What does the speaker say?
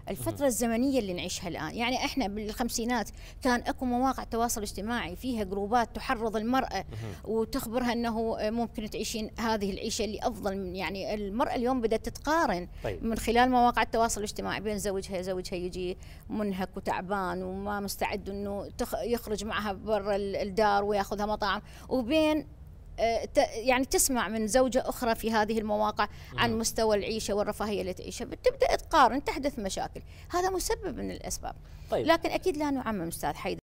الفترة الزمنية اللي نعيشها الآن. يعني إحنا بالخمسينات كان أكو مواقع تواصل اجتماعي فيها جروبات تحرض المرأة وتخبرها أنه ممكن تعيشين هذه العيشة اللي أفضل من، يعني المرأة اليوم بدأت تتقارن من خلال مواقع التواصل الاجتماعي بين زوجها يجي منهك وتعبان وما مستعد أنه يخرج معها برا الدار وياخذها مطاعم، وبين يعني تسمع من زوجة أخرى في هذه المواقع عن مستوى العيشة والرفاهية اللي تعيشها، بتبدأ تقارن، تحدث مشاكل. هذا مسبب من الأسباب. لكن أكيد لا نعمم أستاذ حيدر.